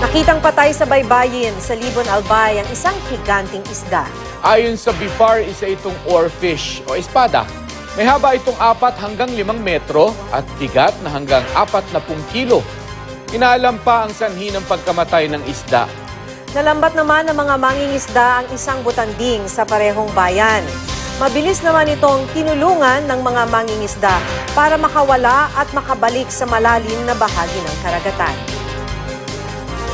Nakitang patay sa baybayin sa Libon Albay ang isang higanting isda. Ayon sa BIFAR, isa itong oarfish o espada. May haba itong 4 hanggang 5 metro at bigat na hanggang 40 kilo. Inaalam pa ang sanhi ng pagkamatay ng isda. Nalambat naman ng mga mangingisda ang isang butanding sa parehong bayan. Mabilis naman itong tinulungan ng mga mangingisda para makawala at makabalik sa malalim na bahagi ng karagatan.